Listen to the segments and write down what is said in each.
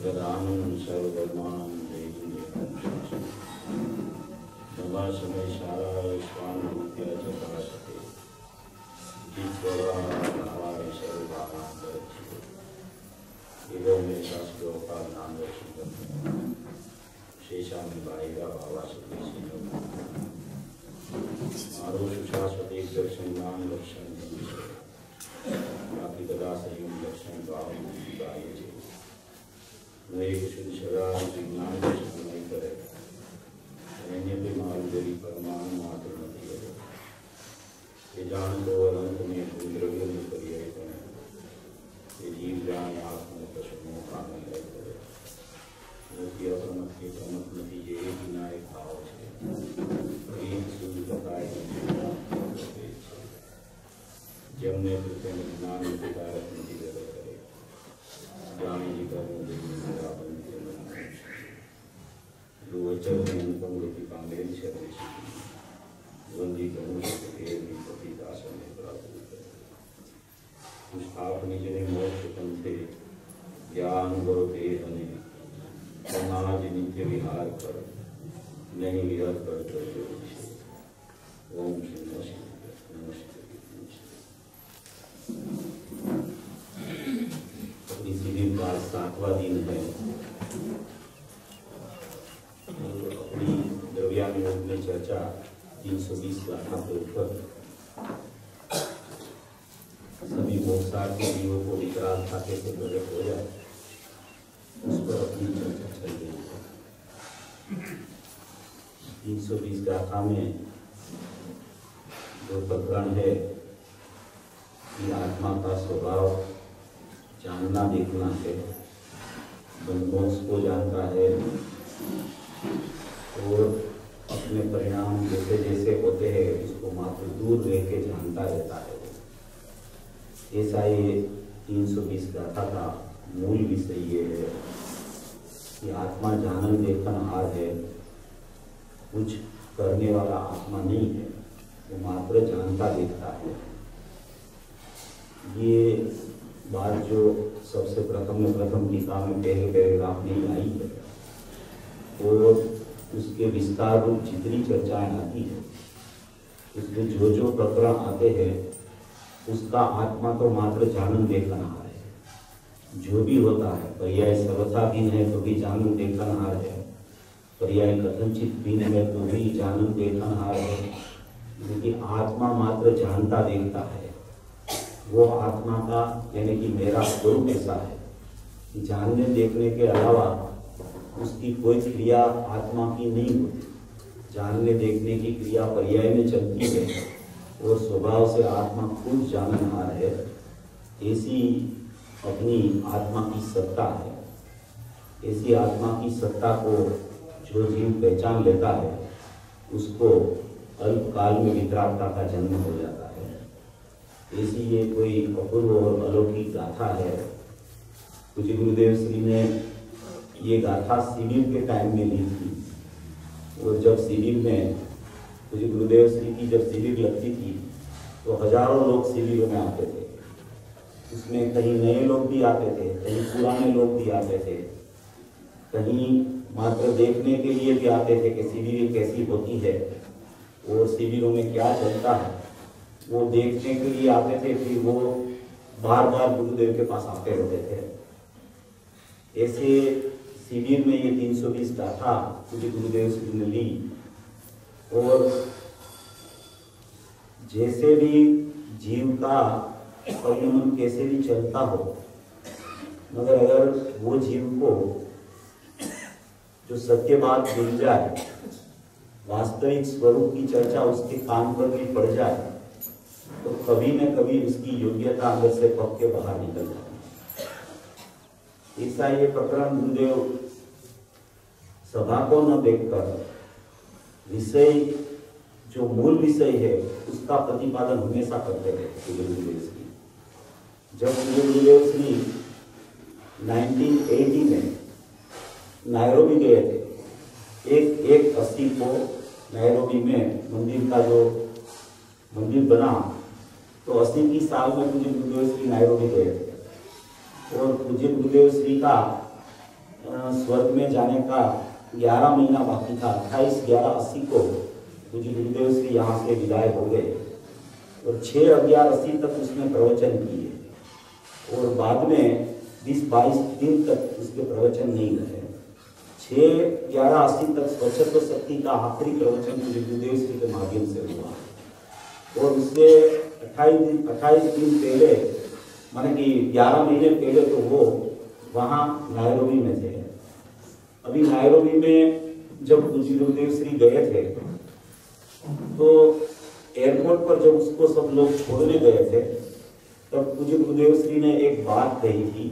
गदानं सर्वधर्माणां नमः शमयशालाय स्वानुरूप्याय च भाषते जीवराय सर्वभावां परिचिते एवं मे शास्त्रोपादानं दर्शनं शेषामि बाहिरा भावासुदेशिनो आरोषु शाश्वते दर्शनां लक्ष्यं बाकी कदा संयुम लक्ष्यं भावं गाये छे नए शुद्ध शराब विज्ञान दर्शन नहीं करे अन्य भी मालूरी परमाणु मात्र नहीं है ये जान दो अनंत में द्रव्य में पर्याय करे ये जीव जान आत्मा पशुओं का नहीं करे नदी अपरमत के प्रमुख नतीजे एक ही नायक भाव है एक शुद्ध बताए जब ने कृत्य में ज्ञान विकारक नतीजे करे ज्ञानी जी का चल अनुपम गति पांडेन शरीर वंदी कमुष्ट के पति दासन ने प्राप्त कुछ आपने जने मोक्ष पंथे ज्ञान अनुभव के हने समाज नित्य विहार कर नहीं विहर कर जो ओम श्री नमस्ते इसी दिन का 7वां दिन है अपनी द्रव्यानुयोग में चर्चा 320 गाथा के ऊपर सभी मोक्षार्थ के जीवों को विकराल खाते से प्रकट हो जाए उस पर अपनी चर्चा चल रही है। 320 गाथा में जो प्रकरण है कि आत्मा का स्वभाव जानना देखना है, मोक्ष को जानता है और अपने परिणाम जैसे जैसे होते हैं उसको मात्र दूर रह के जानता रहता है। ऐसा ये 320 गाथा का मूल विषय ये है कि आत्मा जानन देखन हार है, कुछ करने वाला आत्मा नहीं है, वो मात्र जानता देखता है। ये बात जो सबसे प्रथम टीका में पहले पैराग्राफ में आई है और उसके विस्तार रूप जितनी चर्चाएं आती है उसमें जो प्रकरण आते हैं उसका आत्मा तो मात्र जानन देखनहार है। जो भी होता है पर्याय सर्वथा भिन्न है तो भी जानन देखनहार है, पर्याय कथनचित भिन्न है तो भी जानन देखनहार है, लेकिन आत्मा मात्र जानता देखता है। वो आत्मा का यानी कि मेरा स्वरूप ऐसा है कि जानने देखने के अलावा उसकी कोई क्रिया आत्मा की नहीं होती। जानने देखने की क्रिया पर्याय में चलती है और स्वभाव से आत्मा खुद जाननहार है। ऐसी अपनी आत्मा की सत्ता है। ऐसी आत्मा की सत्ता को जो जीव पहचान लेता है उसको अल्पकाल में वितरागता का जन्म हो जाता है। ऐसी ये कोई अपूर्व और अलौकिक गाथा है। पूज्य गुरुदेव श्री ने ये गाथा शिविर के टाइम में ली थी और जब शिविर में पूज्य गुरुदेव श्री की जब शिविर लगती थी तो हजारों लोग शिविर में आते थे। उसमें कहीं नए लोग भी आते थे, कहीं पुराने लोग भी आते थे, कहीं मात्र देखने के लिए भी आते थे कि शिविर कैसी होती है और शिविरों में क्या चलता है, वो देखने के लिए आते थे। फिर वो बार बार गुरुदेव के पास आते रहते थे। ऐसे शिविर में ये 320 गाथा पूज्य गुरुदेव श्री ने ली और जैसे भी जीव का परिणमन कैसे भी चलता हो, मगर अगर वो जीव को जो सत्य बात मिल जाए, वास्तविक स्वरूप की चर्चा उसके कान पर भी पड़ जाए तो कभी न कभी उसकी योग्यता अंदर से पक के बाहर निकल जाती है। ऐसा ये प्रकरण गुरुदेव सभा को न देखकर विषय जो मूल विषय है उसका प्रतिपादन हमेशा करते रहे गुरुदेव श्री। जब गुरुदेव श्री 1980 में नायरोबी गए थे, एक 80 को नायरोबी में मंदिर का जो मंदिर बना तो 80 की साल में पूज्य गुरुदेव श्री नायरोबी गए थे और पूज्य गुरुदेव श्री का स्वर्ग में जाने का 11 महीना बाकी था। 28/11/80 को पूज्य गुरुदेव श्री यहाँ से विदाई हो गए और 6/11/80 तक उसने प्रवचन किए और बाद में 20-22 दिन तक उसके प्रवचन नहीं रहे। 6/11/80 तक स्वच्छत्व शक्ति का आखिरी प्रवचन पूज्य गुरुदेव श्री के माध्यम से हुआ और उससे 28 दिन पहले, माने कि 11 महीने पहले तो वो वहाँ नायरोबी में थे। अभी नायरोबी में जब पूज्य गुरुदेव श्री गए थे तो एयरपोर्ट पर जब उसको सब लोग छोड़ने गए थे तब पूज्य गुरुदेव श्री ने एक बात कही थी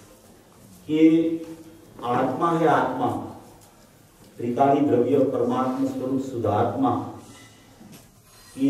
कि आत्मा है आत्मा, त्रिकाली द्रव्य परमात्मा स्वरूप शुद्धात्मा की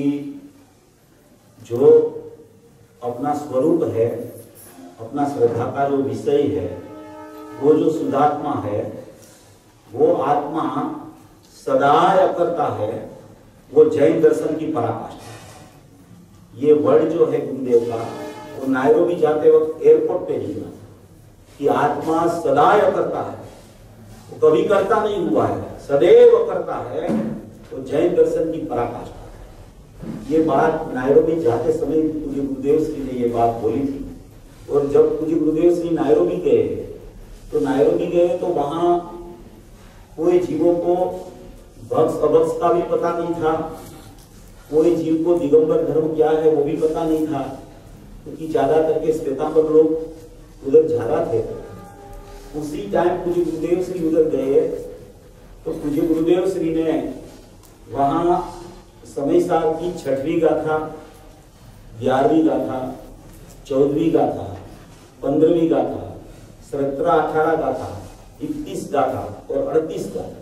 जो अपना स्वरूप है, अपना श्रद्धा का जो विषय है, वो जो शुद्धात्मा है, वो आत्मा सदा करता है, वो जैन दर्शन की पराकाष्ठा। ये वर्ड जो है गुरुदेव का, वो नायरोबी जाते वक्त एयरपोर्ट पे निकला कि आत्मा सदा करता है, वो कभी करता नहीं हुआ है, सदैव करता है, वो जैन दर्शन की पराकाष्ठा है। ये बात नायरोबी जाते समय पूज्य गुरुदेव श्री ने ये बात बोली थी। और जब पूज्य गुरुदेव श्री नायरोबी गए तो नायरोबी गए तो वहां कोई जीवों को भक्स अभक्स का भी पता नहीं था, कोई जीव को दिगंबर धर्म क्या है वो भी पता नहीं था, क्योंकि ज्यादा करके श्वेतांबर लोग उधर ज्यादा थे। उसी टाइम पूज्य गुरुदेव श्री उधर गए तो पूज्य गुरुदेव श्री ने वहां समय साल की 6वीं गाथा, 11वीं गाथा, 14वीं गाथा, 15वीं गाथा, 17-18 गाथा, 31 गाथा और 38 गाथा,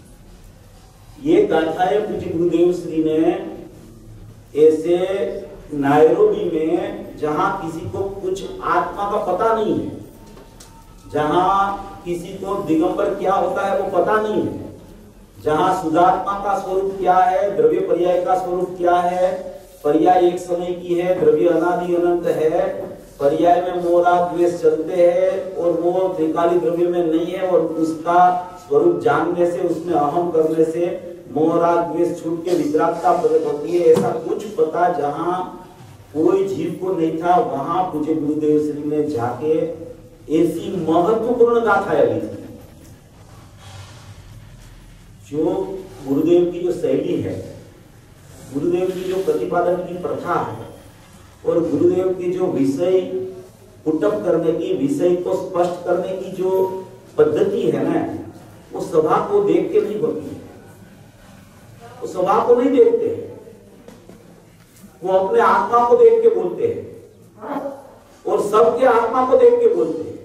ये गाथाएं पूज्य गुरुदेव श्री ने ऐसे नायरोबी में जहां किसी को कुछ आत्मा का पता नहीं है, जहां किसी को दिगंबर क्या होता है वो पता नहीं है, जहां शुद्धात्मा का स्वरूप क्या है, द्रव्य पर्याय का स्वरूप क्या है, पर्याय एक समय की है, द्रव्य अनादि अनंत है, पर्याय में मोह राग द्वेष चलते हैं और वो त्रिकाली द्रव्य में नहीं है, और उसका स्वरूप जानने से, उसमें अहम करने से मोह राग द्वेष छूट के वितरागता प्रकट होती है। ऐसा कुछ पता जहां कोई जीव को नहीं था, वहां पूज्य गुरुदेव श्री ने जाके ऐसी महत्वपूर्ण गाथाएं ली थी। जो गुरुदेव की जो शैली है, गुरुदेव की जो प्रतिपादन की प्रथा है और गुरुदेव की जो विषय पुटअप करने की, विषय को स्पष्ट करने की जो पद्धति है ना, वो सभा को देख के नहीं होती है, वो सभा को नहीं देखते हैं, वो अपने आत्मा को देख के बोलते हैं और सबके आत्मा को देख के बोलते हैं।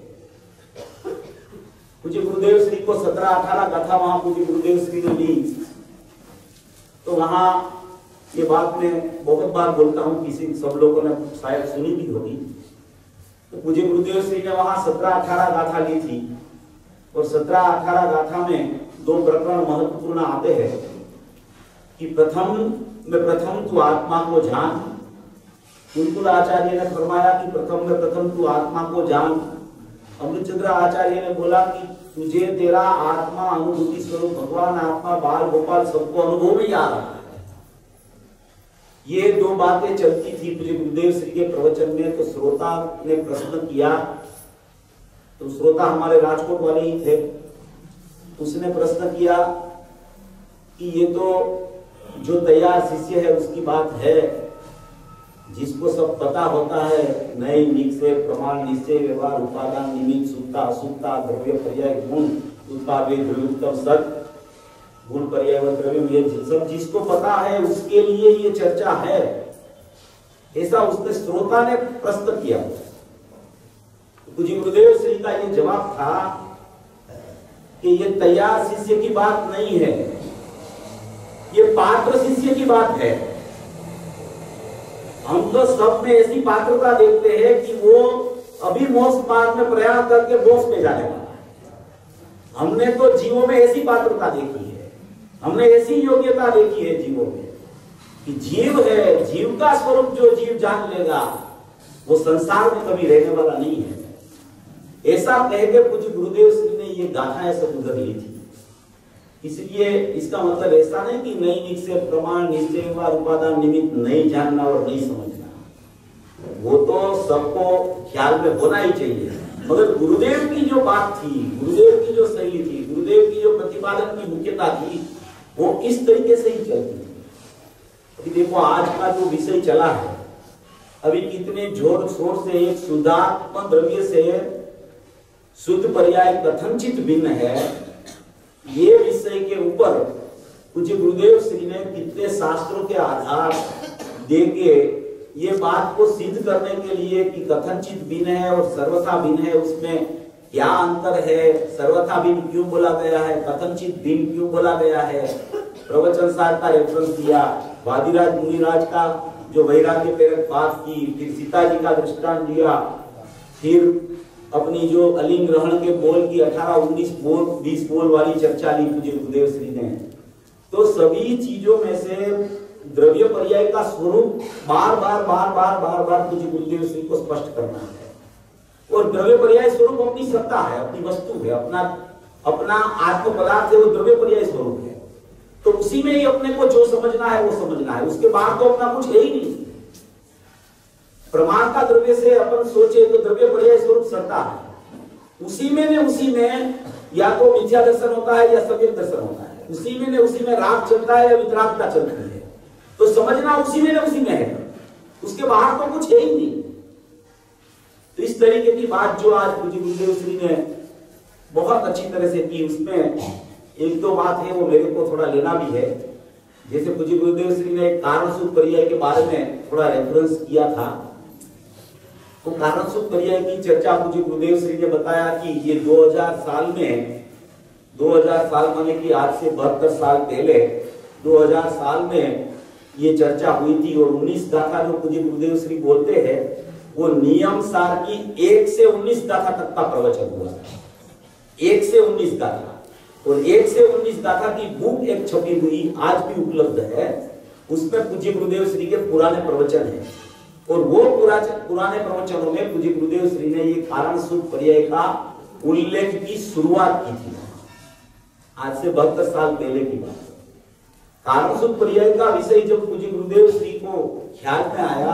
पूज्य गुरुदेव श्री को 17-18 गाथा वहां पूज्य गुरुदेव श्री ने ली, तो वहां ये बात मैं बहुत बार बोलता हूं, किसी सब लोगों ने शायद सुनी भी होगी। तो पूज्य गुरुदेव श्री ने वहां 17-18 गाथा ली थी और 17-18 गाथा में 2 प्रकरण महत्वपूर्ण आते हैं कि प्रथम तू आत्मा को जान। कुलकुल आचार्य ने फरमाया कि प्रथम तू आत्मा को जान। अमृतचंद्र आचार्य ने बोला कि तुझे तेरा आत्मा अनुभूति स्वरूप भगवान आत्मा बाल गोपाल सबको अनुभव में आ रहा है। ये 2 बातें चलती थी पूज्य गुरुदेव श्री के प्रवचन में। तो श्रोता ने प्रश्न किया, तो श्रोता हमारे राजकोट वाले ही थे, उसने प्रश्न किया कि ये तो जो तैयार शिष्य है उसकी बात है, जिसको सब पता होता है, नए निश्चय प्रमाण निश्चय व्यवहार उपादान निमित्त सुखता असुखता द्रव्य पर्याय गुण उत्पाद द्रव्योत्तम सत गुण पर्याय व द्रव्य, ये सब जिसको पता है उसके लिए ये चर्चा है, ऐसा उसने श्रोता ने प्रश्न किया। पूज्य गुरुदेव श्री का ये जवाब था कि ये तैयार शिष्य की बात नहीं है, ये पात्र शिष्य की बात है। हम तो सब में ऐसी पात्रता देखते हैं कि वो अभी मोक्ष मार्ग में प्रयास करके मोक्ष में जाने वाला है। हमने तो जीवों में ऐसी पात्रता देखी है, हमने ऐसी योग्यता देखी है जीवों में कि जीव है, जीव का स्वरूप जो जीव जान लेगा वो संसार में कभी रहने वाला नहीं है। ऐसा कह के पूज्य गुरुदेव श्री ने ये गाथाएं सब उधर ली थी। इसलिए इसका मतलब ऐसा नहीं कि नई निश्चय प्रमाण निश्चय व उपादान निमित्त नहीं जानना और नहीं समझना, वो तो सबको ख्याल में होना ही चाहिए। मगर गुरुदेव की जो बात थी, गुरुदेव की जो शैली थी, गुरुदेव की जो प्रतिपादन की मुख्यता थी, वो इस तरीके से ही चलती थी। अभी देखो आज का जो विषय चला है, अभी कितने जोर शोर से एक शुद्धात्म द्रव्य से शुद्ध पर्याय कथनचित भिन्न है, ये विषय के ऊपर पूज्य गुरुदेव श्री ने कितने शास्त्रों के आधार देके ये बात को सिद्ध करने के लिए कि कथनचित भिन्न है और सर्वथा भिन्न है, उसमें क्या अंतर है, सर्वथा भिन्न क्यों बोला गया है, कथनचित भिन्न क्यों बोला गया है, प्रवचन सार का रेफरेंस दिया, वादिराज मुनिराज का जो वैराग्य प्रेरक बात की, फिर सीता जी का दृष्टांत दिया, फिर अपनी जो अलिंग ग्रहण के बोल की 18, 19 बोल 20 बोल वाली चर्चा ली पूज्य गुरुदेव श्री ने। तो सभी चीजों में से द्रव्य पर्याय का स्वरूप बार बार पूज्य गुरुदेव श्री को स्पष्ट करना है। और द्रव्य पर्याय स्वरूप अपनी सत्ता है, अपनी वस्तु है, अपना आत्म पदार्थ है, वो द्रव्य पर्याय स्वरूप है। तो उसी में ही अपने को जो समझना है वो समझना है, उसके बाद तो अपना कुछ है ही नहीं। प्रमाण का द्रव्य से अपन सोचे तो द्रव्य पर्याय स्वरूप सत्ता है, उसी में या तो मिथ्या दर्शन होता है या सम्यक दर्शन होता है, उसी में राग चलता है या वितरागता चलती है। तो समझना उसी में है, उसके बाहर तो कुछ है ही नहीं। तो इस तरीके की बात जो आज पूज्य गुरुदेव श्री ने बहुत अच्छी तरह से की, उसमें एक दो बात है वो मेरे को थोड़ा लेना भी है। जैसे पूज्य गुरुदेव श्री ने कारण सूत्र पर्याय के बारे में थोड़ा रेफरेंस किया था, तो कारण सूत्र पर्याय की चर्चा पूज्य गुरुदेव श्री ने बताया कि ये 2000 साल में, 2000 साल माने कि आज से 72 साल पहले 2000 साल में ये चर्चा हुई थी। और 19 गाथा जो पूज्य गुरुदेव श्री बोलते हैं वो नियम सार की 1 से 19 गाथा तक का प्रवचन हुआ, 1 से 19 गाथा। और 1 से 19 गाथा की बुक एक छपी हुई आज भी उपलब्ध है, उसमें पूज्य गुरुदेव श्री के पुराने प्रवचन है। और वो पुराने प्रवचनों में पूज्य गुरुदेव श्री ने ये कारण सूत्र पर्याय का उल्लेख की शुरुआत की थी, आज से 72 साल पहले की बात। कारण सूत्र पर्याय का विषय जब पूज्य गुरुदेव श्री को ख्याल में आया,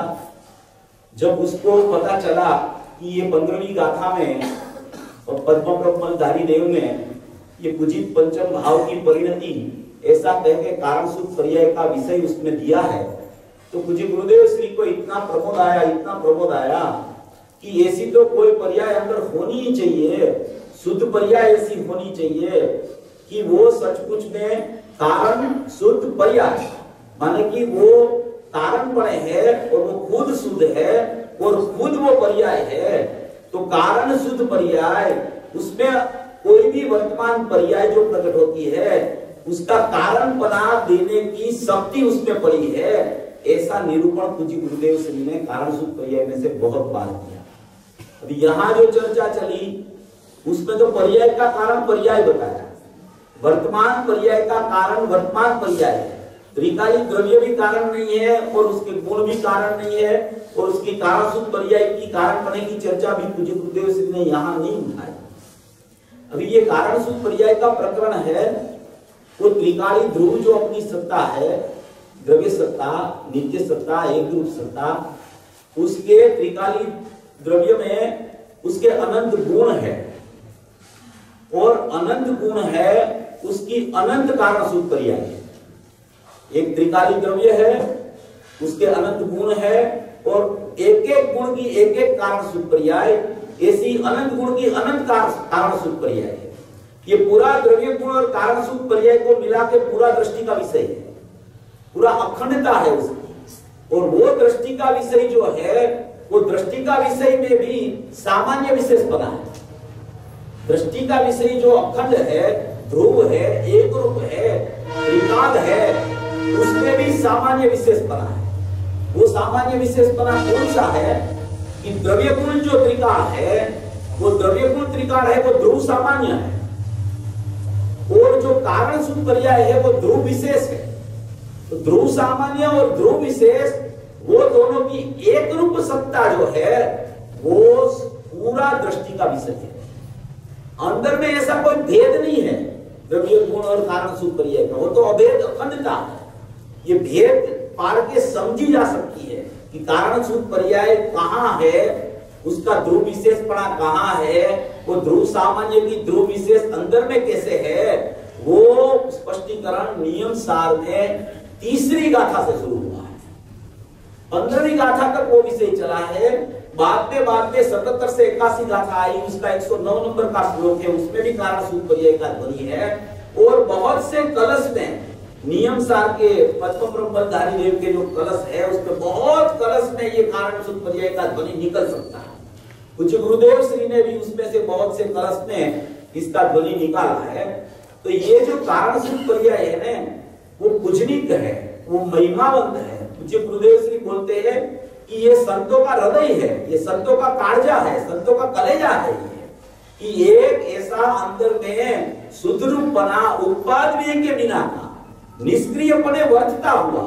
जब उसको पता चला कि ये 15वीं गाथा में पद्म ब्रह्मधारी देव ने ये पूजित पंचम भाव की परिणति ऐसा कह के कारण सूत्र पर्याय का विषय उसमें दिया है, तो पूज्य गुरुदेव श्री को इतना प्रमोद आया कि ऐसी तो कोई पर्याय अंदर होनी ही चाहिए, शुद्ध पर्याय ऐसी होनी चाहिए कि वो सचमुच में कारण शुद्ध पर्याय, माने कि वो कारण बने है और वो खुद शुद्ध है और खुद वो पर्याय है। तो कारण शुद्ध पर्याय, उसमें कोई भी वर्तमान पर्याय जो प्रकट होती है उसका कारण बना देने की शक्ति उसमें पड़ी है, ऐसा निरूपण पूज्य गुरुदेव श्री ने कारण शुद्ध पर्याय में से बहुत बार किया। अभी यहाँ जो चर्चा चली उसमें तो पर्याय का कारण पर्याय बताया, वर्तमान पर्याय का कारण वर्तमान पर्याय है। त्रिकाली द्रव्य भी कारण नहीं है और उसके गुण भी कारण नहीं है, और उसकी कारण सूत्र पर्याय की कारण बने की चर्चा भी पूज्य गुरुदेव श्री ने यहाँ नहीं उठाई। अभी ये कारण सूत्र पर्याय का प्रकरण है, वो त्रिकाली ध्रुव जो अपनी सत्ता है, द्रव्य सत्ता, नित्य सत्ता, एक रूप सत्ता, उसके त्रिकाली द्रव्य में उसके अनंत गुण है, और अनंत गुण है उसकी अनंत कारण सूत्र पर्याय है। एक त्रिकाली द्रव्य है, उसके अनंत गुण है, और एक एक गुण की एक एक कारण सूत्र पर्याय, ऐसी अनंत गुण की अनंत कारण सूत्र पर्याय है। ये पूरा द्रव्य गुण और कारण सूत्र पर्याय को मिला के पूरा दृष्टि का विषय है, पूरा अखंडता है उसकी। और वो दृष्टि का विषय जो है, वो दृष्टि का विषय में भी सामान्य विशेष बना है। दृष्टि का विषय जो अखंड है, ध्रुव है, एक रूप है, त्रिकाल है, उसमें भी सामान्य विशेष बना है। वो सामान्य विशेष बना कौन सा है कि द्रव्य गुण जो त्रिकाल है, वो द्रव्य गुण त्रिकाल है, वो ध्रुव सामान्य है, और जो कारण सूत्र पर्याय है वो ध्रुव विशेष है। तो ध्रुव सामान्य और ध्रुव विशेष, वो दोनों की एक रूप सत्ता जो है वो पूरा दृष्टि का विषय है। अंदर में ऐसा कोई भेद नहीं है द्रव्य गुण और कारण सूत्र पर्याय का, वो तो अभेद अखंडता है। ये भेद पार के समझी जा सकती है कि कारण सूत्र पर्याय कहाँ है, उसका ध्रुव विशेषपणा कहाँ है, वो ध्रुव सामान्य की ध्रुव विशेष अंदर में कैसे है, वो स्पष्टीकरण नियम सार में तीसरी गाथा से शुरू हुआ है। 15वीं गाथा तक वो विषय चला है। बाद में 77 से 81 गाथा आई, उसका 109 नंबर का श्लोक है, उसमें भी कारण सूत्र पर्याय का ध्वनि है। और बहुत से कलश में नियम सार के पद्म ब्रह्मधारी देव के जो कलश है, उसमें बहुत कलश में ये कारण सूत्र पर्याय का ध्वनि निकल सकता है। कुछ गुरुदेव श्री ने भी उसमें से बहुत से कलश में इसका ध्वनि निकाला है। तो ये जो कारण सूत्र पर्याय है ना, वो पूजनिक है, वो महिमावंत है। कुछ गुरुदेव श्री बोलते हैं कि ये संतों का हृदय है, ये संतों का काळजा है, संतों का कलेजा है, कि एक ऐसा अंदर में सुदरूपना उत्पाद के बिना का निष्क्रियपने वर्तता हुआ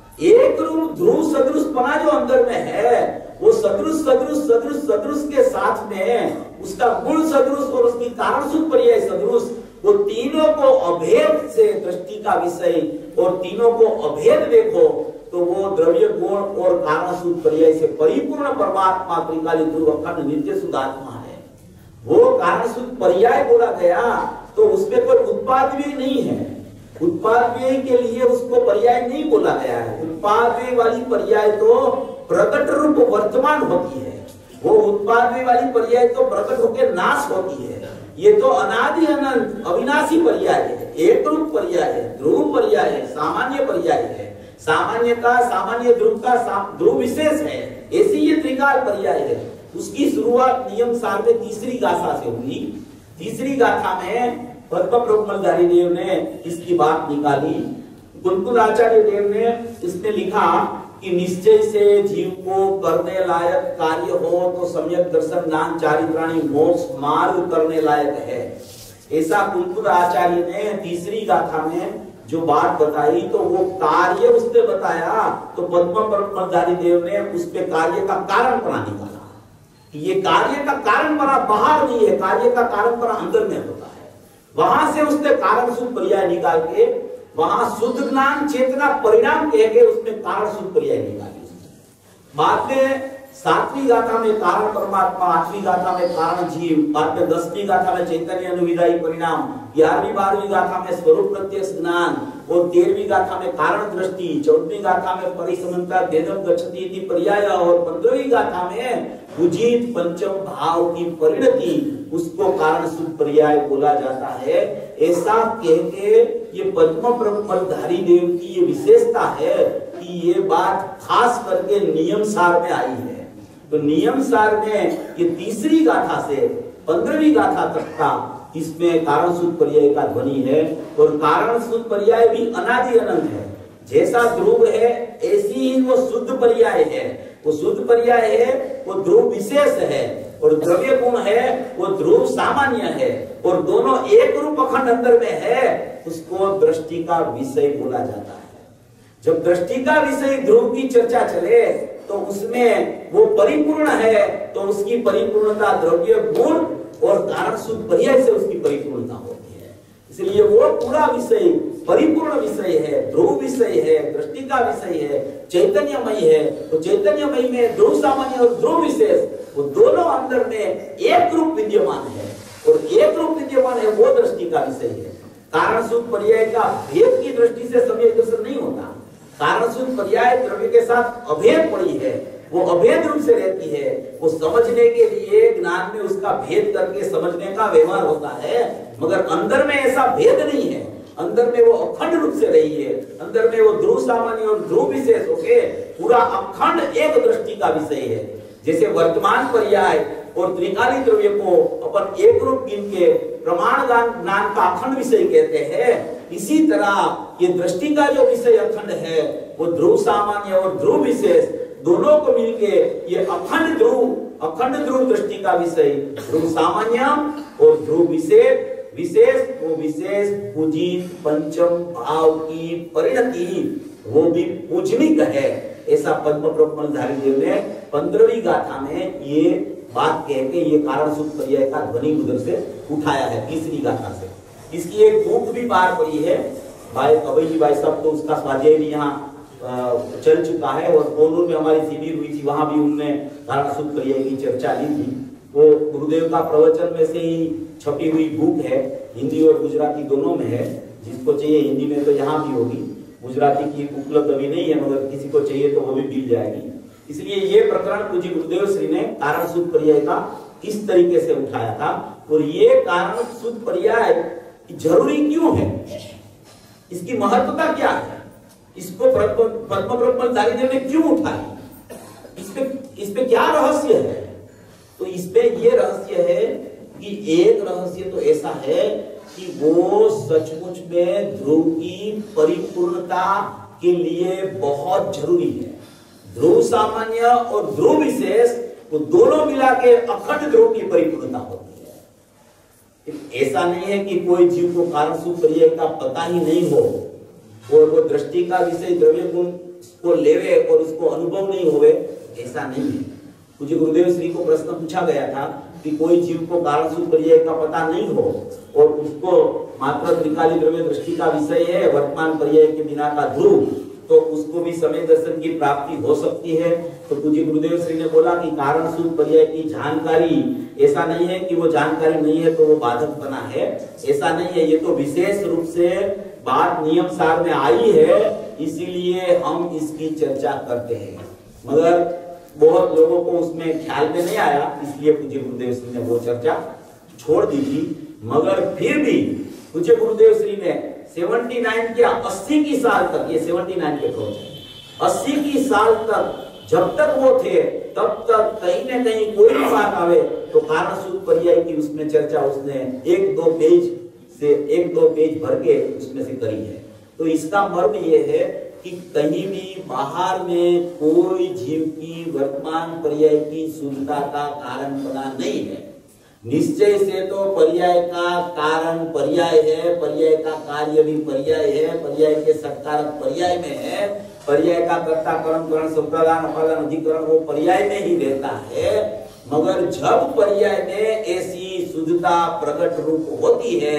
एक रूप ध्रुव सदृशपना जो अंदर में है, वो सदृश सदृश सदृश सदृश के साथ में उसका गुण सदृश और उसकी कारण सूत्र पर्याय सदृश, वो तीनों को अभेद से दृष्टि का विषय और तीनों को अभेद देखो तो वो द्रव्य गुण और कारण सूत्र पर्याय से परिपूर्ण परमात्मा त्रिकाली ध्रुव अखंड नित्य शुद्धात्मा है। वो कारण सूत्र पर्याय बोला गया तो उसमें कोई उत्पाद भी नहीं है। उत्पाद व्यय के लिए उसको पर्याय नहीं बोला गया है। उत्पाद व्यय वाली पर्याय तो प्रकट रूप वर्तमान होती है, वो उत्पाद व्यय वाली पर्याय तो प्रकट होकर नाश होती है। ये तो अनादि अनंत अविनाशी पर्याय है, एक रूप पर्याय है, ध्रुव पर्याय है, सामान्य पर्याय है। सामान्य का सामान्य ध्रुव का ध्रुव विशेष है, ऐसी ये त्रिकाल पर्याय है। उसकी शुरुआत नियम सार में तीसरी गाथा से हुई। तीसरी गाथा में पद्म ब्रह्मचारी देव ने इसकी बात निकाली। कुलकुल आचार्य देव ने इसने लिखा कि निश्चय से जीव को करने लायक कार्य हो तो सम्यक दर्शन ज्ञान चारित्राणी मोक्ष मार्ग करने लायक है। ऐसा कुलकुल आचार्य ने तीसरी गाथा में जो बात बताई तो वो कार्य उसने बताया, तो पद्म ब्रह्मचारी देव ने उस पे कार्य का कारण पना निकाला। ये कार्य का कारण पना बाहर नहीं है, कार्य का कारण पना अंदर में होता है। वहां से उसने कारण सूत्र पर्याय निकाल के वहां शुद्ध ज्ञान चेतना परिणाम कह के उसमें कारण सूत्र पर्याय निकाली। बाद में 7वीं गाथा में कारण परमात्मा, 8वीं गाथा में कारण जीव, बाद में 10वीं गाथा में चैतन्य अनुविदायी परिणाम, 11वीं 12वीं गाथा में स्वरूप प्रत्यक्ष ज्ञान और 13वीं गाथा में कारण दृष्टि, 14वीं गाथा में परिसमन्ता भेदम गच्छति इति पर्याय और 15वीं गाथा में उजित पंचम भाव की परिणति, उसको कारण सूत्र पर्याय बोला जाता है। ऐसा कह के ये पद्म ब्रह्मचारी देव की ये विशेषता है कि ये बात खास करके नियम सार में आई है। तो नियम सार में ये तीसरी गाथा से 15वीं गाथा तक का इसमें कारण सूत्र पर्याय का ध्वनि है। और कारण सूत्र पर्याय भी अनादि अनंत है। जैसा ध्रुव है ऐसी ही वो शुद्ध पर्याय है। वो शुद्ध पर्याय है, वो ध्रुव विशेष है, और द्रव्य गुण है वो ध्रुव सामान्य है, और दोनों एक रूप अखंड अंदर में है, उसको दृष्टि का विषय बोला जाता है। जब दृष्टि का विषय ध्रुव की चर्चा चले तो उसमें वो परिपूर्ण है, तो उसकी परिपूर्णता द्रव्य गुण और कारण सूत्र पर्याय से उसकी परिपूर्णता होती है। इसलिए वो पूरा विषय परिपूर्ण विषय है, ध्रुव विषय है, दृष्टि का विषय है, चैतन्यमय है। तो चैतन्यमय में ध्रुव सामान्य और ध्रुव विशेष वो दोनों अंदर में एक रूप विद्यमान है, और एक रूप विद्यमान है वो दृष्टि का विषय है। कारण सूत्र पर्याय का भेद की दृष्टि से सम्यक दर्शन नहीं होता। कारण सूत्र पर्याय द्रव्य के साथ अभेद पड़ी है, वो अभेद रूप से रहती है। वो समझने के लिए ज्ञान में उसका भेद करके समझने का व्यवहार होता है, मगर अंदर में ऐसा भेद नहीं है। अंदर में वो अखंड रूप से रही है। अंदर में वो ध्रुव सामान्य और ध्रुव विशेष होके पूरा अखंड एक दृष्टि का विषय है। जैसे वर्तमान पर्याय और त्रिकाली द्रव्य को अपन एक रूप गिन के प्रमाण ज्ञान का अखंड विषय कहते हैं, इसी तरह ये दृष्टि का जो विषय अखंड है वो ध्रुव सामान्य और ध्रुव विशेष दोनों को मिलके ये अखंड ध्रुव दृष्टि का विषय ध्रुव सामान्य और ध्रुव विशेष वो विशेष पूजित पंचम भाव की परिणति वो भी पूजनिक है। ऐसा पद्म ब्रह्मचारी देव ने 15वीं गाथा में ये बात कह के ये कारण सूत्र पर्याय का ध्वनि उधर से उठाया है तीसरी गाथा से। इसकी एक बुक भी बाहर पड़ी है, भाई कबई जी भाई साहब, तो उसका स्वाध्याय भी यहाँ चल चुका है और कोनूर में हमारी शिविर हुई थी, वहां भी उनने कारण सूत्र पर्याय की चर्चा ली थी। वो गुरुदेव का प्रवचन में से ही छपी हुई बुक है, हिंदी और गुजराती दोनों में है। जिसको चाहिए हिंदी में तो यहाँ भी होगी, गुजराती की उपलब्ध अभी नहीं है, मगर किसी को चाहिए तो वो भी मिल जाएगी। इसलिए ये प्रकरण पूज्य गुरुदेव श्री ने कारण सूत्र पर्याय का इस तरीके से उठाया था। और ये कारण सूत्र पर्याय जरूरी क्यों है, इसकी महत्वता क्या है, इसको पद्म ब्रह्मचारी ने क्यों उठाई, इस पे क्या रहस्य है। तो इसपे ये रहस्य है कि एक रहस्य तो ऐसा है कि वो सचमुच में ध्रुव की परिपूर्णता के लिए बहुत जरूरी है। ध्रुव सामान्य और ध्रुव विशेष तो दोनों मिला के अखंड ध्रुव की परिपूर्णता होती है। ऐसा नहीं है कि कोई जीव को कारण सूत्र पर्याय का पता ही नहीं हो और वो दृष्टि का विषय द्रव्य गुण को लेवे और उसको अनुभव नहीं होवे, ऐसा नहीं है। मुझे गुरुदेव श्री को प्रश्न पूछा गया था कि कोई जीव को कारण सूत्र पर्याय का पता नहीं हो और उसको मात्र त्रिकाली द्रव्य दृष्टि का विषय है, वर्तमान पर्याय के बिना का ध्रुव, तो उसको भी समय दर्शन की प्राप्ति हो सकती है। तो पूज्य गुरुदेव श्री ने बोला कि कारण सूत्र पर्याय की जानकारी, ऐसा नहीं है कि वो जानकारी नहीं है तो वो बाधक बना है, ऐसा नहीं है। ये तो विशेष रूप से बात नियम सार में आई है, इसीलिए हम इसकी चर्चा करते हैं। मगर बहुत लोगों को उसमें ख्याल में नहीं आया, इसलिए पूज्य गुरुदेव श्री ने वो चर्चा छोड़ दी थी। मगर फिर भी पूज्य गुरुदेव श्री ने 79 के 80 की साल तक, ये 79 के प्रवचन 80 की साल तक जब तक वो थे तब तक कहीं न कहीं कोई भी बात आवे तो कारण सूत्र पर्याय की उसमें चर्चा उसने एक दो पेज भर के उसमें से करी है। तो इसका मर्म ये है कि कहीं भी बाहर में कोई जीव की वर्तमान पर्याय की शुद्धता का कारण बना नहीं है। निश्चय से तो पर्याय का कारण पर्याय है, पर्याय का कार्य भी पर्याय है, पर्याय के सत्कारक पर्याय में है, पर्याय का कर्ता कर्म करण संप्रदान अपादान अधिकरण वो पर्याय में ही रहता है। मगर जब पर्याय में ऐसी शुद्धता प्रकट रूप होती है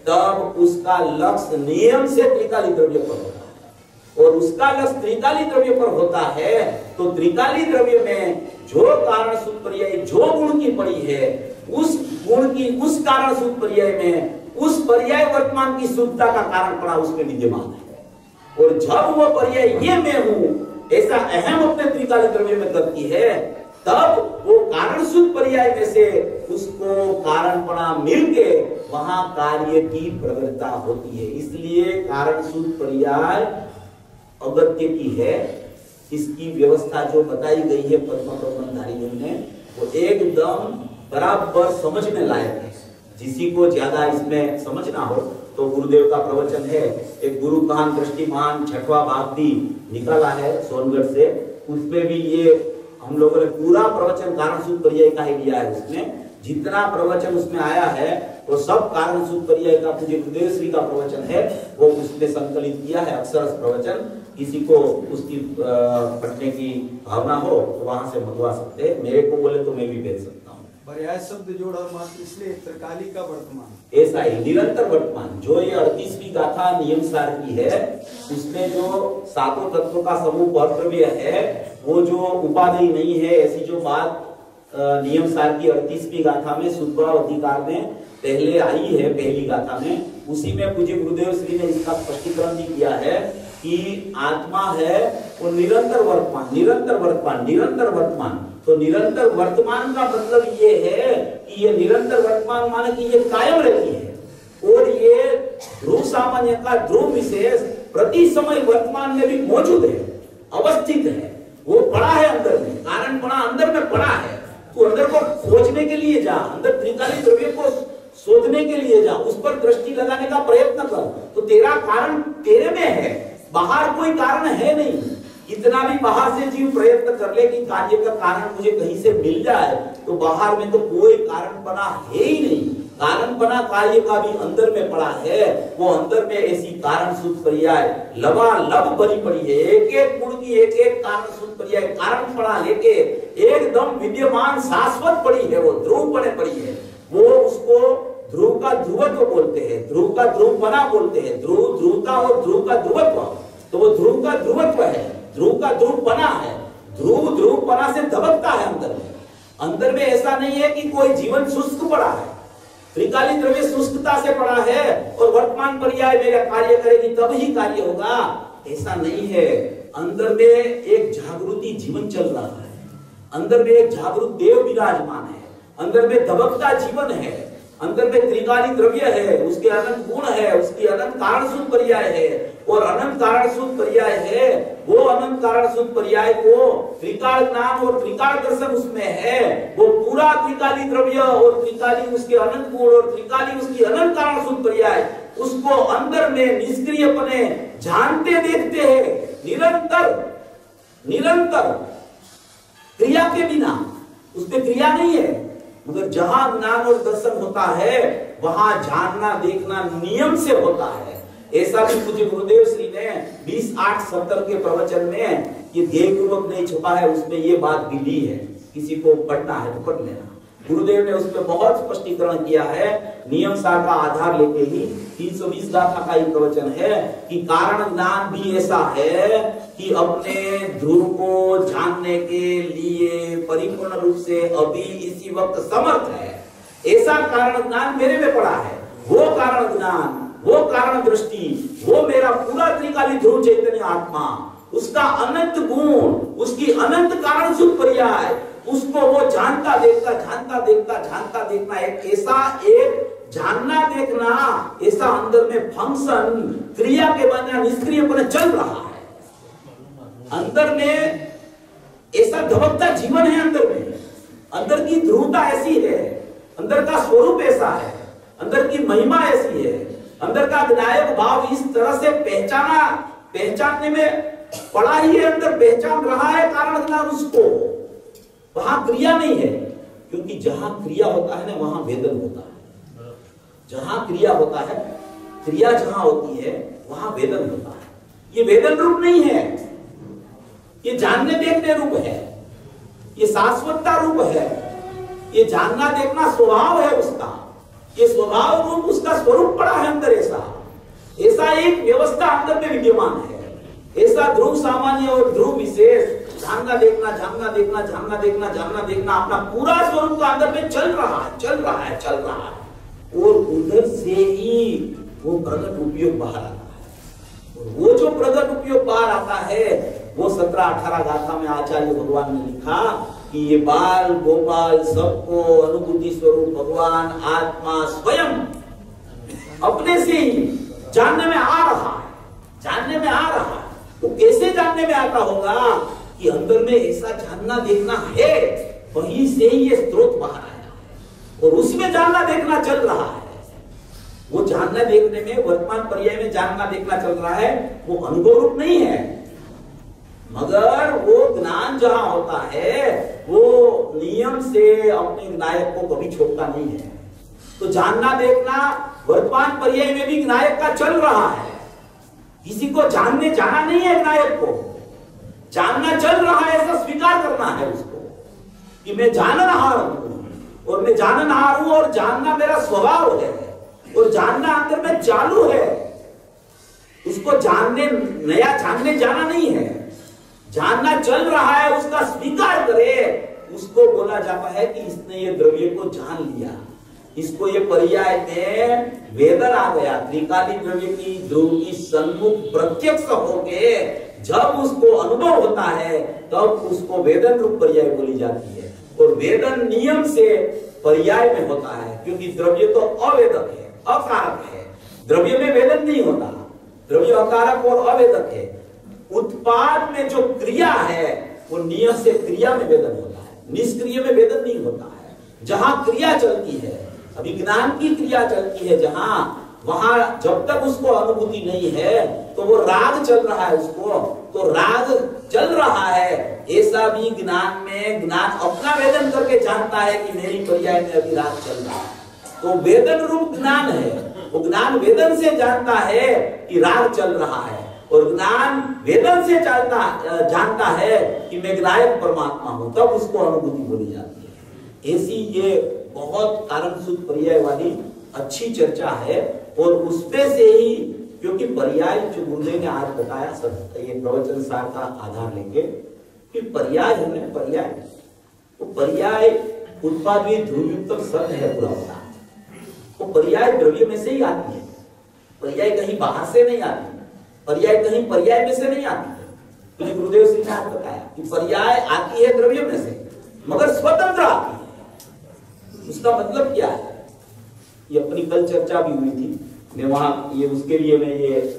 तब उसका लक्ष्य नियम से त्रिकाली द्रव्य पर होता है और उसका लक्ष्य त्रिकाली द्रव्य पर होता है। तो त्रिकाली द्रव्य में जो कारण सूत्र पर्याय जो गुण की पड़ी है उस गुण की उस कारण सूत्र पर्याय में उस पर्याय वर्तमान की शुद्धता का कारण पड़ा उसमें विद्यमान है। और जब वो पर्याय ये मैं हूं ऐसा अहम अपने त्रिकाली द्रव्य में करती है तब वो कारण सूत्र पर्याय में से उसको कारणपणा मिलके वहां कार्य की प्रगटता होती है। इसलिए कारण सूत्र पर्याय अगत्य की है। इसकी व्यवस्था जो बताई गई है पद्म ब्रह्मचारियों ने वो एकदम बराबर समझने लायक है। जिसी को ज्यादा इसमें समझना हो तो गुरुदेव का प्रवचन है, एक गुरु कान दृष्टिमान 6वां भाग भी निकाला है सोनगढ़ से, उसमें भी ये हम लोगों ने पूरा प्रवचन कारण सूत्र पर्याय का ही लिया है। उसमें जितना प्रवचन उसमें आया है वो सब कारण सूत्र पर्याय का पूज्य गुरुदेव श्री का प्रवचन है, वो उसने संकलित किया है अक्षरश प्रवचन। किसी को उसकी पढ़ने की भावना हो तो वहां से मंगवा सकते हैं, मेरे को बोले तो मैं भी भेज सकता हूँ। पर्याय शब्द जोड़ और मात्र इसलिए त्रिकाली का वर्तमान ऐसा ही निरंतर वर्तमान। जो ये 38वीं गाथा नियम सार की है उसमें जो सातों तत्वों का समूह परद्रव्य है वो जो उपाधि नहीं है, ऐसी जो बात नियम सार की 38वीं गाथा में शुद्धभाव अधिकार में पहले आई है, पहली गाथा में, उसी में पूज्य गुरुदेव श्री ने इसका स्पष्टीकरण भी किया है कि आत्मा है वो निरंतर वर्तमान, निरंतर वर्तमान, निरंतर वर्तमान। तो निरंतर वर्तमान का मतलब ये है कि ये निरंतर वर्तमान माने कि ये कायम रहती है और ये ध्रुव सामान्य का ध्रुव विशेष प्रति समय वर्तमान में भी मौजूद है, अवस्थित है, वो पड़ा है अंदर में, कारण पड़ा अंदर में पड़ा है। तो अंदर को खोजने के लिए जा, अंदर त्रिकाली द्रव्य को शोधने के लिए जा, उस पर दृष्टि लगाने का प्रयत्न कर, तो तेरा कारण तेरे में है, बाहर कोई कारण है नहीं। इतना भी बाहर से जीव प्रयत्न कर ले कि कार्य का कारण मुझे कहीं से मिल जाए तो बाहर में तो कोई कारण बना है ही नहीं। कारण बना कार्य का भी अंदर में पड़ा है, वो अंदर में ऐसी कारण सूत्र पर्याय लबालब भरी पड़ी है। एक एक गुण की एक एक कारण सूत्र पर्याय कारण पड़ा लेके एकदम विद्यमान शाश्वत पड़ी है, वो ध्रुव बने पड़ी है। वो उसको ध्रुव का ध्रुवत्व बोलते हैं, ध्रुव का ध्रुव बना बोलते हैं, ध्रुव ध्रुवता और ध्रुव का ध्रुवत्व, तो वो ध्रुव का ध्रुवत्व है, ध्रुव का ध्रुव बना है। ध्रुव ध्रुव बना से दबकता है अंदर में। अंदर में ऐसा नहीं है कि कोई जीवन शुष्क पड़ा है, त्रिकाली द्रव्य शुष्कता से पड़ा है और वर्तमान पर्याय मेरा कार्य करेगी तब ही कार्य होगा, ऐसा नहीं है। अंदर में एक जागृति जीवन चल रहा है, अंदर में एक जागृत देव विराजमान है, अंदर में दबकता जीवन है, अंदर में त्रिकाली द्रव्य है, उसके अनंत गुण है, उसकी अनंत कारण सूत्र पर्याय है और अनंत कारण सूत्र पर्याय है। वो अनंत कारण सूत्र पर्याय को त्रिकाल ज्ञान और त्रिकाल दर्शन उसमें है। वो पूरा त्रिकाली द्रव्य और त्रिकाली उसके अनंत गुण और त्रिकाली उसकी अनंत कारण सूत्र पर्याय, उसको अंदर में निष्क्रियपने जानते देखते हैं, निरंतर निरंतर क्रिया के बिना। उसमें क्रिया नहीं है, मगर जहां ज्ञान और दर्शन होता है वहां जानना देखना नियम से होता है। ऐसा भी पूज्य गुरुदेव श्री ने 20/8/70 के प्रवचन में ये ध्येय पूर्वक नहीं छुपा है, उसमें ये बात भी ली है, किसी को पढ़ना है तो पढ़ लेना। गुरुदेव ने उसमें बहुत स्पष्टीकरण किया है, नियम सार का आधार लेके ही 320 गाथा का ये प्रवचन है कि कारण ज्ञान भी ऐसा है कि अपने ध्रुव को जानने के लिए परिपूर्ण रूप से अभी इसी वक्त समर्थ है। ऐसा कारण ज्ञान मेरे में पड़ा है, वो कारण ज्ञान, वो कारण दृष्टि, वो मेरा पूरा त्रिकाली ध्रुव चैतन्य आत्मा, उसका अनंत गुण, उसकी अनंत कारण सूत्र पर्याय, उसको वो जानता देखता जानता देखता जानता देखना, एक ऐसा एक जानना देखना, ऐसा अंदर में फंक्शन क्रिया के बना निष्क्रियपने चल रहा है। अंदर में ऐसा धबकता जीवन है, अंदर में अंदर की ध्रुवता ऐसी है, अंदर का स्वरूप ऐसा है, अंदर की महिमा ऐसी है, अंदर का विनायक भाव इस तरह से पहचानने में पड़ा ही है, अंदर पहचान रहा है कारण ज्ञान उसको। वहां क्रिया नहीं है, क्योंकि जहां क्रिया होता है ना वहां वेदन होता है। जहां क्रिया होता है, क्रिया जहां होती है वहां वेदन होता है। ये वेदन रूप नहीं है, ये जानने देखने रूप है, ये शाश्वतता रूप है, ये जानना देखना स्वभाव है उसका, ये स्वभाव रूप उसका स्वरूप पड़ा है अंदर। ऐसा एक व्यवस्था अंदर में विद्यमान है, ऐसा ध्रुव सामान्य और ध्रुव विशेष जानना देखना जानना देखना जानना देखना जानना देखना अपना पूरा स्वरूप का अंदर में चल रहा है, चल रहा है, चल रहा है। और उधर से ही वो प्रगट उपयोग बाहर आता है, और वो जो प्रगट उपयोग बाहर आता है वो 17-18 गाथा में आचार्य भगवान ने लिखा कि ये बाल गोपाल सबको अनुभूति स्वरूप भगवान आत्मा स्वयं अपने से ही जानने में आ रहा है, जानने में आ रहा है। तो कैसे जानने में आता होगा कि अंदर में ऐसा जानना देखना है, वहीं से ही ये स्रोत बाहर आया है और उसमें जानना देखना चल रहा है। वो जानना देखने में वर्तमान पर्याय में जानना देखना चल रहा है, वो अनुभव रूप नहीं है, मगर वो ज्ञान जहां होता है वो नियम से अपने नायक को कभी छोड़ता नहीं है। तो जानना देखना वर्तमान पर्याय में भी नायक का चल रहा है। किसी को जानने जाना नहीं है, नायक को जानना चल रहा है, ऐसा स्वीकार करना है उसको कि मैं जाननहार हूं और मैं जाननहार हूं और जानना मेरा स्वभाव है और जानना अंदर में चालू है। उसको जानने नया जानने जाना नहीं है, जानना चल रहा है, उसका स्वीकार करे, उसको बोला जाता है कि इसने ये द्रव्य को जान लिया, इसको ये पर्याय में वेदन आ गया। त्रिकाली द्रव्य की ध्रुव की सन्मुख प्रत्यक्ष होके जब उसको अनुभव होता है तब उसको वेदन रूप पर्याय बोली जाती है। और वेदन नियम से पर्याय में होता है, क्योंकि द्रव्य तो अवेदक है, अकारक है, द्रव्य में वेदन नहीं होता, द्रव्य अकारक और अवेदक है। उत्पाद में जो क्रिया है वो नियम से क्रिया में वेदन होता है, निष्क्रिय में वेदन नहीं होता है। जहां क्रिया चलती है, अभी ज्ञान की क्रिया चलती है जहां, वहां जब तक उसको अनुभूति नहीं है तो वो राग चल रहा है, उसको तो राग चल रहा है। ऐसा भी ज्ञान में ज्ञान अपना वेदन करके जानता है कि मेरी पर्याय में अभी राग चल रहा है, तो वेदन रूप ज्ञान है, वो ज्ञान वेदन से जानता है कि राग चल रहा है, और ज्ञान वेदन से जानता है कि मैं विनायक परमात्मा हूं, तब उसको अनुभूति बोली जाती है। ऐसी ये बहुत कारण सूत्र पर्याय वाली अच्छी चर्चा है, और उसमें से ही, क्योंकि पर्याय जो गुरुदेव ने आज बताया सब ये प्रवचन सार का आधार लेंगे कि पर्याय है ना, पर्याय तो पर्याय उत्पादी ध्रुवयुक्त सत्य है पूरा होता है, वो पर्याय द्रव्य में से ही आती है, पर्याय कहीं बाहर से नहीं आती, पर्याय कहीं पर्याय में से नहीं आती है। तो गुरुदेव श्री ने आज बताया कि पर्याय आती है द्रव्य में से, मगर स्वतंत्र आती है। उसका मतलब क्या है, ये अपनी कल चर्चा भी हुई थी, मैं वहां ये उसके लिए मैं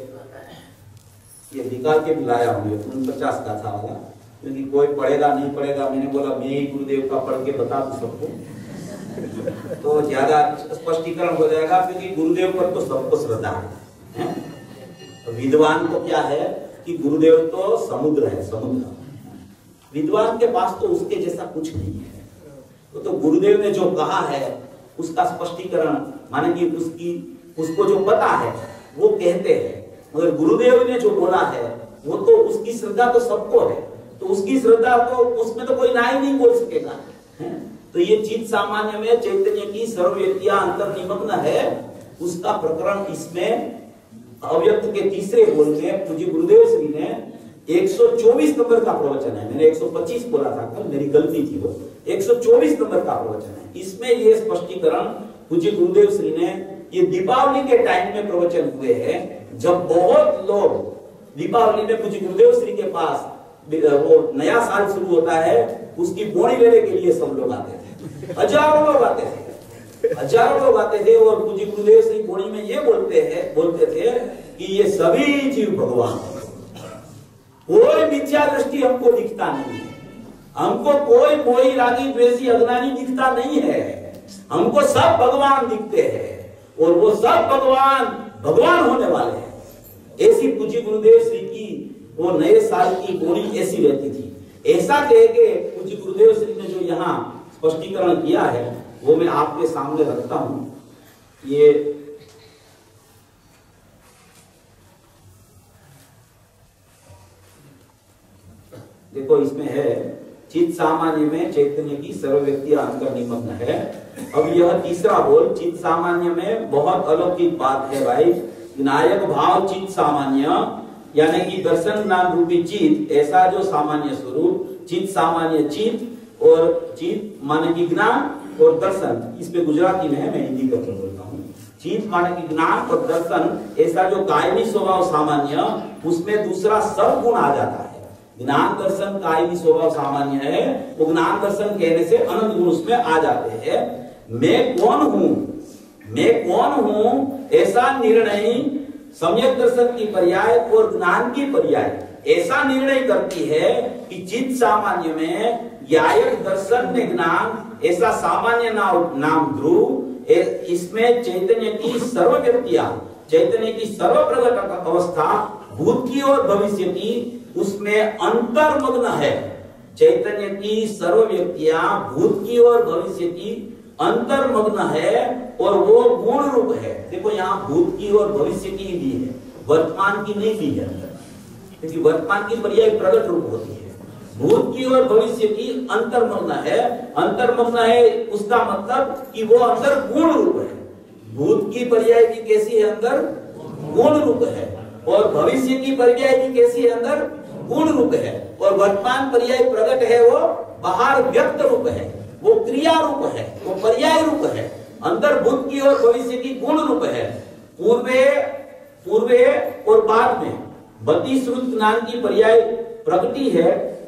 ये निकाल के बुलाया हूँ 49 का था वाला, क्योंकि कोई पढ़ेगा नहीं पढ़ेगा, मैंने बोला मैं ही गुरुदेव का पढ़ के बता दूं सबको, तो ज्यादा स्पष्टीकरण हो जाएगा, क्योंकि गुरुदेव पर तो सबको श्रद्धा है। विद्वान को क्या है कि गुरुदेव तो समुद्र है, समुद्र, विद्वान के पास तो उसके जैसा कुछ नहीं है। तो गुरुदेव ने जो कहा है उसका स्पष्टीकरण, माने कि उसको जो पता है वो कहते हैं, मगर गुरुदेव ने जो बोला है वो तो उसकी श्रद्धा तो सबको है, तो उसकी श्रद्धा तो उसमें तो कोई ना ही नहीं बोल सकेगा। तो ये चित्त सामान्य में चैतन्य की सर्वव्यक्तियां अंतर्निमग्न है, उसका प्रकरण इसमें अव्यक्त के तीसरे बोल में पूज्य गुरुदेव श्री ने 124 नंबर का प्रवचन है, मैंने 125 बोला था कल, मेरी गलती थी, वो 124 नंबर का प्रवचन है। इसमें ये स्पष्टीकरण पूज्य गुरुदेव श्री ने ये दीपावली के टाइम में प्रवचन हुए हैं, जब बहुत लोग दीपावली में पूज्य गुरुदेव श्री के पास वो नया साल शुरू होता है, उसकी बोनी लेने के लिए सब लोग आते थे, हजारों लोग आते थे, हजारों लोग आते थे, और पूज्य गुरुदेव श्री बोनी में ये बोलते थे कि ये सभी जीव भगवान, कोई मिथ्या दृष्टि हमको दिखता नहीं है, हमको कोई मोही रागी द्वेषी अज्ञानी दिखता नहीं है, हमको सब भगवान दिखते हैं, और वो सब भगवान होने वाले हैं। ऐसी पूज्य गुरुदेव श्री की वो नए साल की बोनी ऐसी रहती थी। ऐसा कह के पूज्य गुरुदेव श्री ने जो यहाँ स्पष्टीकरण किया है वो मैं आपके सामने रखता हूं। ये देखो, इसमें है चित्त सामान्य में चैतन्य की सर्वव्यक्ति अंतर्निमग्न है। अब यह तीसरा बोल, चित्त सामान्य में बहुत अलौकिक बात है भाई। विनायक भाव चित्त सामान्य, यानी कि दर्शन नाम रूपी चित्त, ऐसा जो सामान्य स्वरूप चित्त सामान्य चित्त, और चित्त माने कि ज्ञान और दर्शन, इस पे गुजराती में है, मैं हिंदी करके बोलता हूँ। चित्त माने कि ज्ञान और दर्शन, ऐसा जो कायमी स्वभाव सामान्य, उसमें दूसरा सब गुण आ जाता है। ज्ञान दर्शन कायमी स्वभाव सामान्य है, वो ज्ञान दर्शन कहने से अनंत गुण उसमें आ जाते हैं। मैं कौन हूं, मैं कौन हूं, ऐसा निर्णय सम्यक दर्शन की पर्याय और ज्ञान की पर्याय ऐसा निर्णय करती है कि चित्त सामान्य में ज्ञायक दर्शन में ज्ञान, ऐसा सामान्य नाम ध्रुव, इसमें चैतन्य की सर्वव्यक्तियां, चैतन्य की सर्व प्रगट अवस्था, भूत की और भविष्य की, उसमें अंतर्मग्न है। चैतन्य की सर्वव्यक्तियां भूत की और भविष्य की अंतर्मग्न है, और वो गुण रूप है। देखो यहाँ भूत की और भविष्य की भी है, वर्तमान की नहीं भी है, क्योंकि वर्तमान की पर्याय प्रगट रूप होती है। भूत की और भविष्य की अंतर्मग्न है। अंतर्मग्न है उसका मतलब कि वो अंदर गुण रूप है। भूत की पर्याय भी कैसी है, अंदर गुण रूप है, और भविष्य की पर्याय भी कैसी है, अंदर गुण रूप है, और वर्तमान पर्याय प्रगट है, वो बाहर व्यक्त रूप है, वो क्रिया रूप है, वो पर्याय रूप है। अंदर भूत की और भविष्य की गुण रूप है। पूर्वे और बाद में बती श्रुत ज्ञान की पर्याय प्रगति है।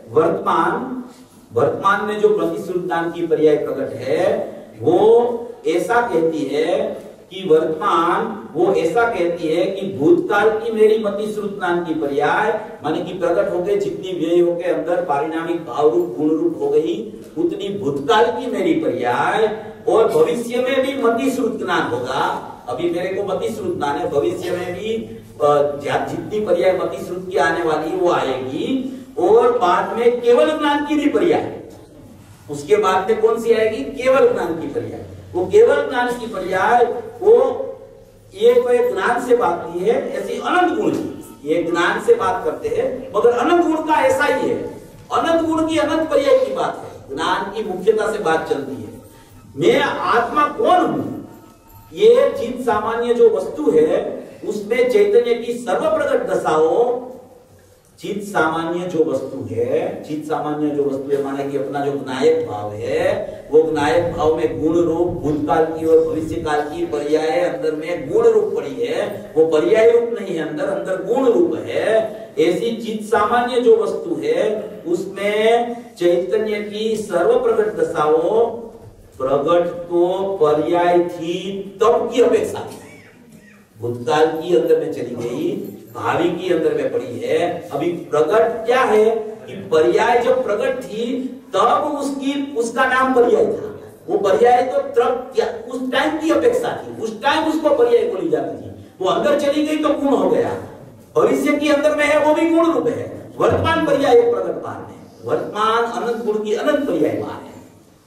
वर्तमान में जो प्रतिश्रुत ज्ञान की पर्याय प्रकट है, वो ऐसा कहती है कि वर्तमान, वो ऐसा कहती है कि भूतकाल की मेरी मति श्रुत ज्ञान की पर्याय, माने कि प्रकट हो गए, जितनी व्यय हो गए अंदर पारिणामिक भाव रूप गुण रूप हो गई, उतनी भूतकाल की मेरी पर्याय, और भविष्य में भी मति श्रुत ज्ञान होगा। अभी मेरे को मति श्रुत ज्ञान है, भविष्य में भी जितनी पर्याय मति श्रुत की आने वाली वो आएगी, और बाद में केवल ज्ञान की भी पर्याय, उसके बाद में कौन सी आएगी? केवल ज्ञान की पर्याय। वो केवल ज्ञान की पर्याय वो ये कोई ज्ञान से बात नहीं है, ऐसी अनंत गुण की, ये ज्ञान से बात करते हैं मगर अनंत गुण का ऐसा ही है, अनंत गुण की अनंत पर्याय की बात है, ज्ञान की मुख्यता से बात चलती है। मैं आत्मा कौन हूं? ये चित सामान्य जो वस्तु है उसमें चैतन्य की सर्वप्रगट दशाओं, चित सामान्य जो वस्तु है, चित सामान्य जो वस्तु है माने कि अपना जो ज्ञायक भाव है, वो ज्ञायक भाव में गुण रूप भूतकाल की और भविष्य काल की पर्याय अंदर में गुण रूप पड़ी है, वो पर्याय रूप नहीं है, अंदर अंदर गुण रूप है। ऐसी चित सामान्य जो वस्तु है उसमें चैतन्य की सर्वप्रगट दशाओं प्रगट तो पर्याय थी तब की अपेक्षा थी, भूतकाल की अंदर में चली गई, भावी की अंदर में पड़ी है। अभी प्रगट क्या है कि पर्याय जब प्रगट थी तब उसका नाम पर्याय था, वो पर्याय तो तब उस टाइम की अपेक्षा थी, उस टाइम उसको पर्याय बोली जाती थी। वो अंदर चली गई तो गुण हो गया, भविष्य की अंदर में है वो भी गुण रूप है, वर्तमान पर्याय प्रगट भान है, वर्तमान अनंत गुण की अनंत पर्याय भान है।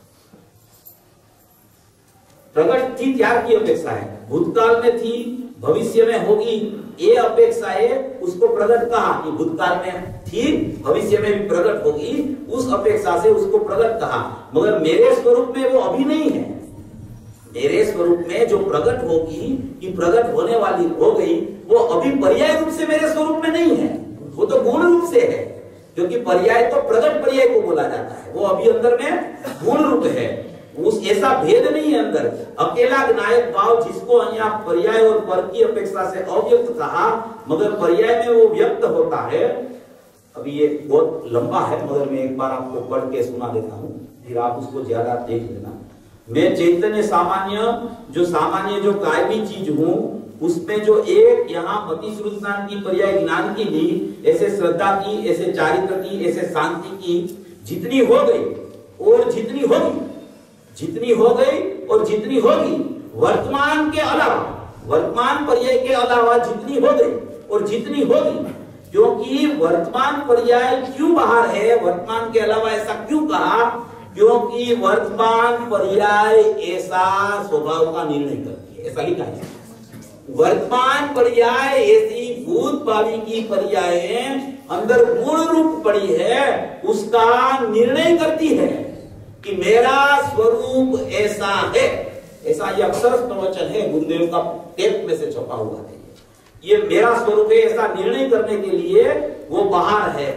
प्रगट थी त्याग की अपेक्षा है, भूतकाल में थी भविष्य में होगी ये अपेक्षा है, उसको प्रगट कहा कि भूतकाल में थी भविष्य में भी प्रगट होगी, उस अपेक्षा से उसको प्रगट कहा। मगर मेरे स्वरूप में वो अभी नहीं है, मेरे स्वरूप में जो प्रगट होगी कि प्रगट होने वाली हो गई वो अभी पर्याय रूप से मेरे स्वरूप में नहीं है, वो तो गुण रूप से है, क्योंकि पर्याय तो प्रगट पर्याय को बोला जाता है, वो अभी अंदर में गुण रूप है, उस ऐसा भेद नहीं है अंदर। अकेला ज्ञायक भाव जिसको यहाँ पर्याय और पर की अपेक्षा से अव्यक्त कहा, मगर पर्याय में वो व्यक्त होता है। अभी ये बहुत लंबा है मगर मैं एक बार आपको पढ़ के सुना देता हूँ, फिर आप उसको ज्यादा देख लेना। मैं चैतन्य सामान्य जो कायमी चीज हूँ उसमें जो एक यहाँ मति श्रुत ज्ञान की पर्याय ज्ञान की भी, ऐसे श्रद्धा की, ऐसे चारित्र की, ऐसे शांति की जितनी हो गई और जितनी होगी, जितनी हो गई और जितनी होगी, वर्तमान के अलावा, वर्तमान पर्याय के अलावा जितनी हो गई और जितनी होगी, क्योंकि वर्तमान पर्याय क्यों बाहर है, वर्तमान के अलावा ऐसा क्यों कहा? क्योंकि वर्तमान पर्याय ऐसा स्वभाव का निर्णय करती है, ऐसा लिखा है। वर्तमान पर्याय ऐसी भूत भावी की पर्याय अंदर गुण रूप पड़ी है, उसका निर्णय करती है कि मेरा स्वरूप ऐसा है। ऐसा ये अक्षर प्रवचन है, गुरुदेव का टेप में से छपा हुआ है, ये मेरा स्वरूप है, ऐसा निर्णय करने के लिए वो बाहर है।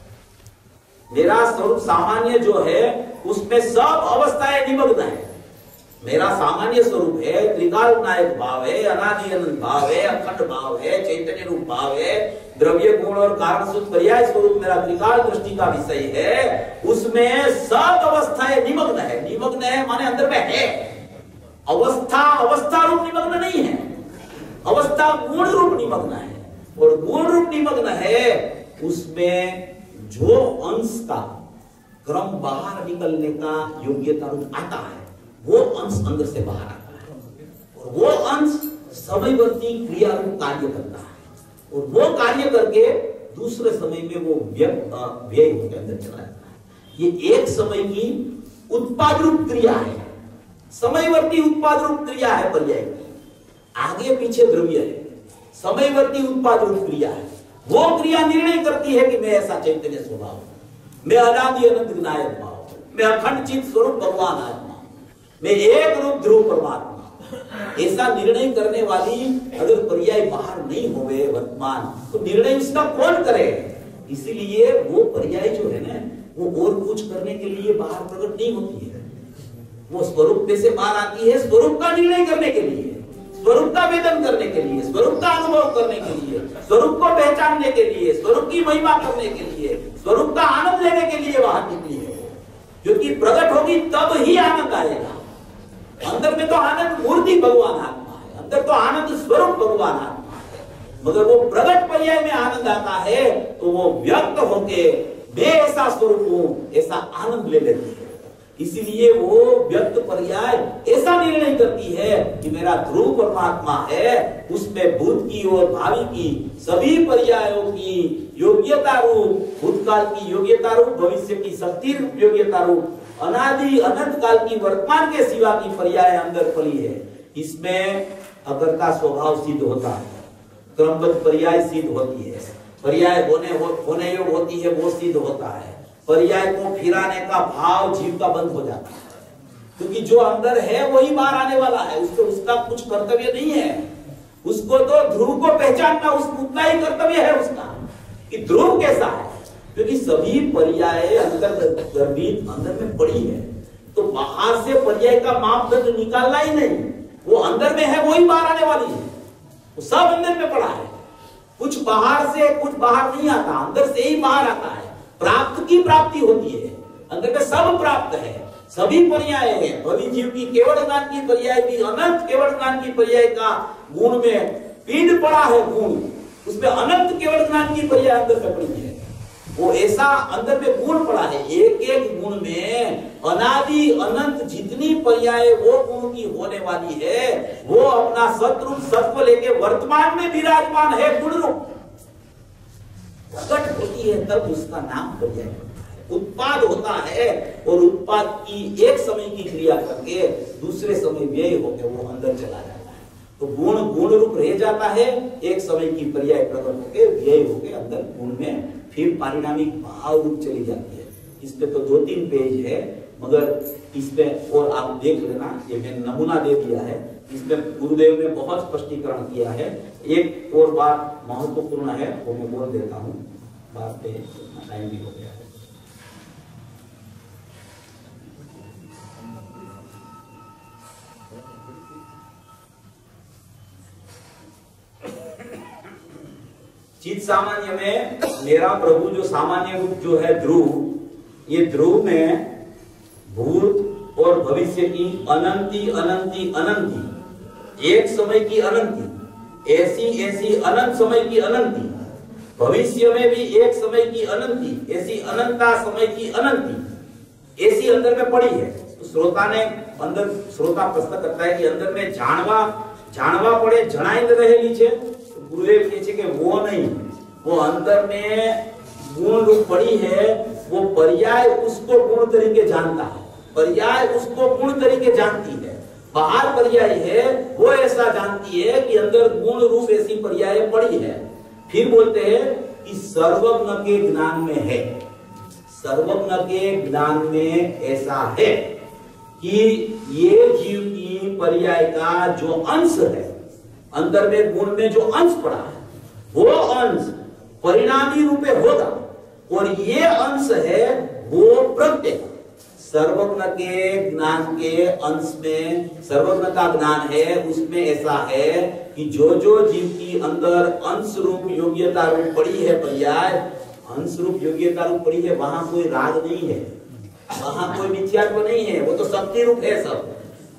मेरा स्वरूप सामान्य जो है उसमें सब अवस्थाएं निमग्न है। मेरा सामान्य स्वरूप है, त्रिकाल नायक भाव है, अनादि अनंत भाव है, अखंड भाव है, चैतन्य रूप भाव है, द्रव्य गुण और कारण शुद्ध पर्याय स्वरूप मेरा त्रिकाल दृष्टि का विषय है, उसमें सब अवस्थाएं निमग्न है। निमग्न है माने अंदर में है, अवस्था रूप निमग्न नहीं है, अवस्था गुण रूप निमग्न है, और गुण रूप निमग्न है उसमें जो अंश का क्रम बाहर निकलने का योग्यता रूप आता है वो अंश अंदर से बाहर आता है, और वो अंश समयवर्ती क्रिया रूप कार्य करता है, और वो कार्य करके दूसरे समय में वो व्यय होकर अंदर चला जाता है। ये एक समय की उत्पाद रूप क्रिया है, समयवर्ती उत्पाद रूप क्रिया है पर्याय की, आगे पीछे द्रव्य है, समयवर्ती उत्पाद रूप क्रिया है। वो क्रिया निर्णय करती है कि मैं ऐसा चैतन्य स्वभाव हूं, मैं अनादि अनंत विनायक भाव, मैं अखंड चित स्वरूप भगवान आत्मा, मैं एक रूप ध्रुव परमात्मा। ऐसा निर्णय करने वाली अगर पर्याय बाहर नहीं होवे वर्तमान, तो निर्णय उसका कौन करे? इसीलिए वो पर्याय जो है ना, वो और कुछ करने के लिए बाहर प्रकट नहीं होती है, वो स्वरूप में से बाहर आती है, स्वरूप का निर्णय करने के लिए, स्वरूप का वेदन करने के लिए, स्वरूप का अनुभव करने के लिए, स्वरूप को पहचानने के लिए, स्वरूप की महिमा करने के लिए, स्वरूप का आनंद लेने के लिए बाहर निकली है। क्योंकि प्रकट होगी तब ही आनंद आएगा। अंदर में तो आनंद मूर्ति भगवान आत्मा है, अंदर तो आनंद स्वरूप भगवान आत्मा है, मगर वो प्रकट पर्याय में आनंद आता है तो वो व्यक्त होके मैं ऐसा स्वरूप हूं ऐसा आनंद ले लेती है। इसीलिए वो व्यक्त पर्याय ऐसा निर्णय करती है कि मेरा ध्रुव परमात्मा है, उसमें भूत की और भावी की सभी पर्यायों की योग्यता रूप, भूतकाल की योग्यता रूप, भविष्य की शक्ति रूप योग्यता रूप अनादि अनंत काल की वर्तमान के सिवा की पर्याय अंदर पड़ी है। इसमें अकर्ता स्वभाव सिद्ध होता है, क्रमबद्ध पर्याय सिद्ध होती है, पर्याय होने योग होती है, वो सिद्ध होता है। पर्याय को फिराने का भाव जीव का बंद हो जाता है, क्योंकि जो अंदर है वही बाहर आने वाला है, उसको उसका कुछ कर्तव्य नहीं है। उसको तो ध्रुव को पहचानना उतना ही कर्तव्य है उसका, कि ध्रुव कैसा है, क्योंकि सभी पर्याय अंतर्गर्भित अंदर में पड़ी है। तो बाहर से पर्याय का मापदंड निकालना ही नहीं, वो अंदर में है, वही बाहर आने वाली है। वो सब अंदर में पड़ा है, कुछ बाहर से कुछ बाहर नहीं आता, अंदर से ही बाहर आता है। प्राप्त की प्राप्ति होती है, अंदर में सब प्राप्त है, सभी पर्याय है। भवि जीव की केवल ज्ञान की पर्याय भी अनंत केवल ज्ञान की पर्याय का गुण में पीड़ पड़ा है, गुण उसमें अनंत केवल ज्ञान की पर्याय अंदर में पड़ी है। वो ऐसा अंदर में गुण पड़ा है, एक एक गुण में अनादि अनंत जितनी पर्याय वो गुण की होने वाली है, वो अपना सतरूप सत्व लेके वर्तमान में विराजमान है। गुण रूप प्रकट होती है तब उसका नाम पर्याय होता है, उत्पाद होता है। और उत्पाद की एक समय की क्रिया करके दूसरे समय व्यय होकर वो अंदर चला जाता है। तो गुण गुण रूप रह जाता है, एक समय की पर्याय प्रकट होकर व्यय होकर अंदर गुण में फिर पारिणामिक भाव रूप चली जाती है। इस पे तो 2-3 पेज है, मगर इसमें और आप देख लेना, ये मैंने नमूना दे दिया है। इसमें गुरुदेव ने बहुत स्पष्टीकरण किया है। एक और बात महत्वपूर्ण है, वो मैं बोल देता हूँ, बात पे टाइम भी हो गया है। चित सामान्य में मेरा प्रभु जो सामान्य रूप जो है ध्रुव, ये ध्रुव में भूत और भविष्य की अनंती अनंती अनंती, एक समय की अनंती, ऐसी ऐसी अनंत समय की अनंती, भविष्य में भी एक समय की अनंती, ऐसी अनंता समय की अनंती, ऐसी अंदर में पड़ी है। तो श्रोता ने अंदर, श्रोता प्रश्न करता है कि अंदर में जानवा पड़े जनाई रहे नीचे। गुरुदेव कहते कि वो नहीं, वो अंदर में गुण रूप पड़ी है, वो पर्याय उसको गुण तरीके जानता है, पर्याय उसको गुण तरीके जानती है। बाहर पर्याय है वो ऐसा जानती है कि अंदर गुण रूप ऐसी पर्याय पड़ी है। फिर बोलते हैं कि सर्वज्ञ के ज्ञान में है, सर्वज्ञ के ज्ञान में ऐसा है कि ये जीव की पर्याय का जो अंश है, अंदर में गुण में जो अंश पड़ा है, वो अंश परिणामी रूपे होगा, और ये अंश है वो प्रत्येक सर्वज्ञ के ज्ञान के अंश में, सर्वज्ञ का ज्ञान है उसमें ऐसा है कि जो जो जीव की अंदर अंश रूप योग्यता रूप पड़ी है पर्याय, अंश रूप योग्यता रूप पड़ी है, वहां कोई राग नहीं है, वहां कोई मिथ्यात्व नहीं है, वो तो शक्ति रूप है सब।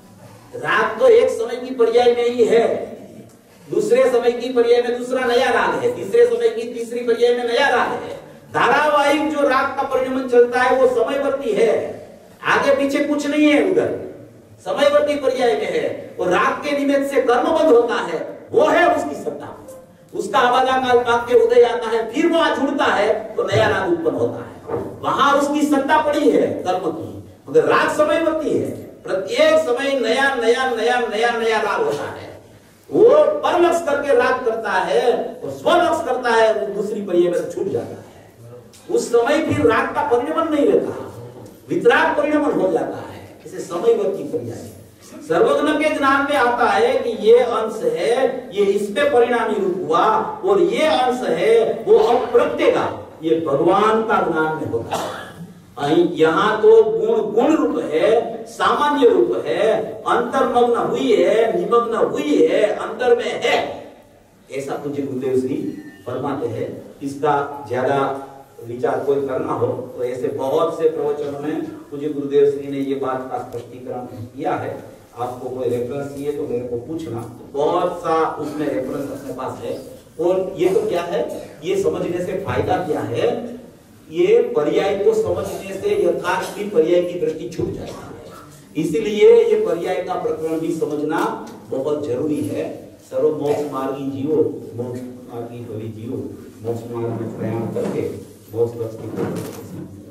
राग तो एक समय की पर्याय में ही है, दूसरे समय की पर्याय में दूसरा नया राग है, तीसरे समय की तीसरी पर्याय में नया राग है। धारावाहिक जो राग का परिणमन चलता है वो समयवर्ती है, आगे पीछे कुछ नहीं है, उधर समयवर्ती पर्याय में है। और राग के निमित्त से कर्म बंद होता है, वो है उसकी सत्ता, उसका आवाजा काल वाक्य उदय आता है, फिर वो जुड़ता है तो नया राग उत्पन्न होता है, वहां उसकी सत्ता पड़ी है कर्म की। मगर राग समयवर्ती है, प्रत्येक समय नया नया नया नया नया राग होता है। वो परलक्ष्य करके राग करता है और स्वलक्ष्य करता है, वो दूसरी पर्याय में छूट जाता है। उस समय फिर राग का परिणमन नहीं रहता, वितराग परिणमन हो जाता है। इसे समयवर्ती पर्याय सर्वज्ञ के ज्ञान में आता है कि ये अंश है, ये इसमें परिणामी रूप हुआ, और ये अंश है वो अप्रत्येगा, ये भगवान का ज्ञान में होता है। यहाँ तो गुण रूप है, सामान्य रूप है, अंतर्मग्न हुई है, निमग्न हुई है, अंतर में है, ऐसा पूज्य गुरुदेव श्री फरमाते हैं। इसका ज्यादा विचार कोई करना हो तो ऐसे बहुत से प्रवचनों में पूज्य गुरुदेव श्री ने ये बात का स्पष्टीकरण किया है। आपको कोई रेफरेंस चाहिए तो मेरे को पूछना, बहुत सा उसमें रेफरेंस अपने पास है। और ये तो क्या है, ये समझने से फायदा क्या है, ये पर्याय को समझने से यथार्थ की पर्याय की दृष्टि छूट जाती है। इसलिए ये पर्याय का प्रकरण भी समझना बहुत जरूरी है। सर्व मोक्ष मार्गी जीवो, मोक्ष मार्गी भवी जीवो, मोक्ष मार्ग में प्रयाण करके मोक्ष लक्ष्य की